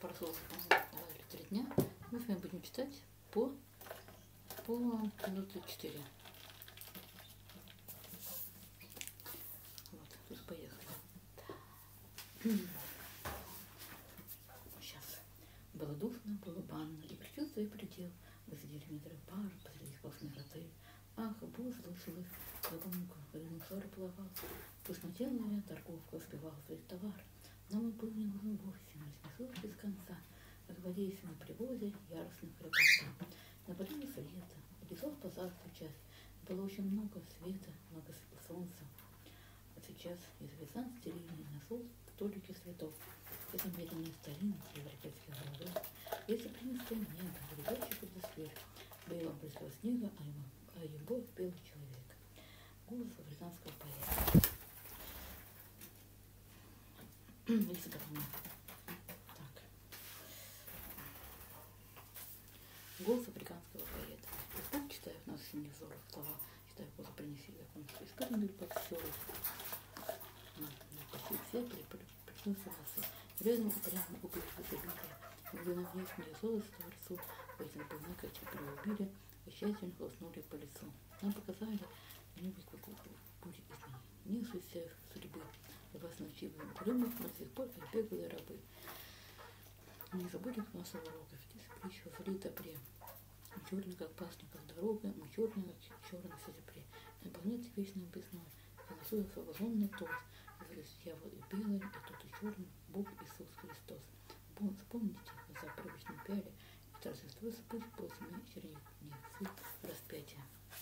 прошло, по-моему, 2 или 3 дня. Мы с вами будем читать по минуты 4. Вот, тут поехали. Сейчас. Было душно, было банно, и предчувствие предел. Высадили метры пар, посреди сплошной роты. Ах, было слышалось, вагонку, рядом шар плавал. Пышнотелая торговка успевала своих товар. Но мы был не нужен вовсе, не смесуешь без конца. Разводились на привозе яростных рыбаков. На поле света, лесов позавтра часть. Было очень много света, много солнца. А сейчас из весен стерильный нашел столики цветов. Это медленные старинных европейских городов. Если принесли мне, грибочек из сфер, боевом прислал снега, а его белый человек. Голос британского поэта. Так. Голос африканского поэта. Господь читаю в нас синевзоров слова, читаю поза принеси, как он исполнил под ссору. Почти все пришлются носы. Рядом прямо убили забили. Вы на внешнее золото лицу, в этим полнокаче приубили, и тщательно хлопнули по лицу. Нам показали небо, как будет из них. Не суйся судьбы. Вас ночивым угрюмых до сих пор, как беглые рабы. Не забудем нашего урока, здесь притча в добре. Черный, как пасников дорога, мы черный, как черный в сентябре. На планете вечной бездной, голосуя освобожденный тот, из дьявол и белый, и тот и черный, Бог Иисус Христос. Вспомните за привычном пяле, и торжество спуть после черных дней, свет распятия.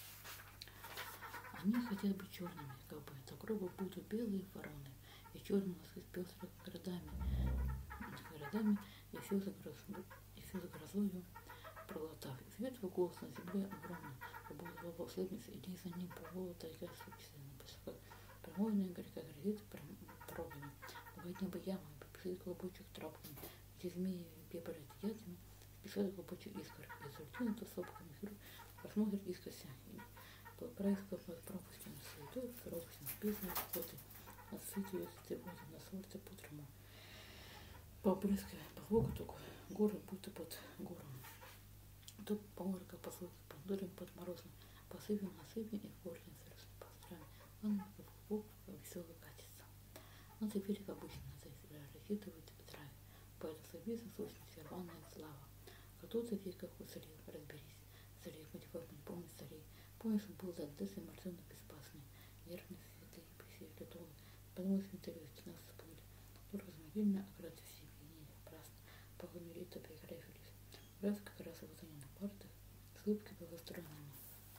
Они хотят быть черными, как бы, так гроба будут белые вороны, и черный нас из пестрых городами, и все за грозою пролотав. Светлый голос на земле огромный, обладал волшебница, иди за ним, провола тайга собственно, промойная горька грозит порогами, бывает небо ямы, пишет клубочек тропками, где змеи бебрят ядами, спешат клубочек искр, и зультина то сопками, посмотрит искося, и проискал под пропастью на святой, пропастью на бездной охоты, насытью тревоги, на солнце путрому, побрызгая по звуку только горы, будто под гором. То по морю, как по слуху, под дорем, под морозом, посыпем, насыпем, и в горле совершенно пострами. Он в бок весело катится. Но теперь, как обычно, рассчитывает траве. Поэтому собьется сущность, рваная слава. Кто-то веках уцелел, разберись. Царей, мотивов не помнит царей. Помнишь, он был задысы мартынно беспасный, нервный, светлый, пресветлый тон. Подумал, сметарю, стена всплыли. Только замогильно, аккурат в себе, не праздно. Погомерит, объеграфились. Раз как раз вот они на партах, с улыбкой благостроенными.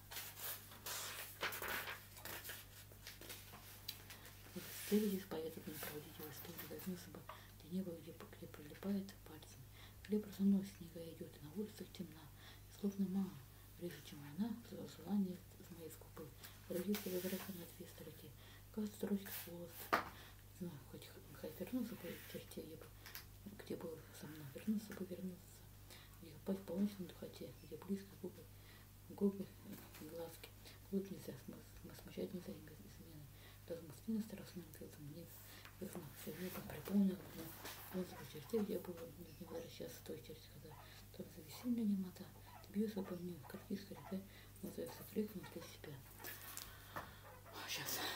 Здесь поэта не проводить его историю, возьмется бы, где небо, где прилипает пальцами. Хлеб разунос, снега идет, и на улицах темна. И словно мама, реже, чем она, желание с моей скупы. Родился выбираться на 2 строки. Кажется, строчка хвост. Не знаю, хоть вернулся бы в черте, где был со мной, вернулся бы, и спать в полночной духоте, где близко губы и глазки. Глубь нельзя, смущать нельзя без измены. Даже мужчина страшным пилзом мне вверху все веком приполнил, но он в черте, где было не возвращаться в той черте, когда то за весенняя немота, ты бьешь обо мне, как искорь, да, называется крик внутри себя. Сейчас.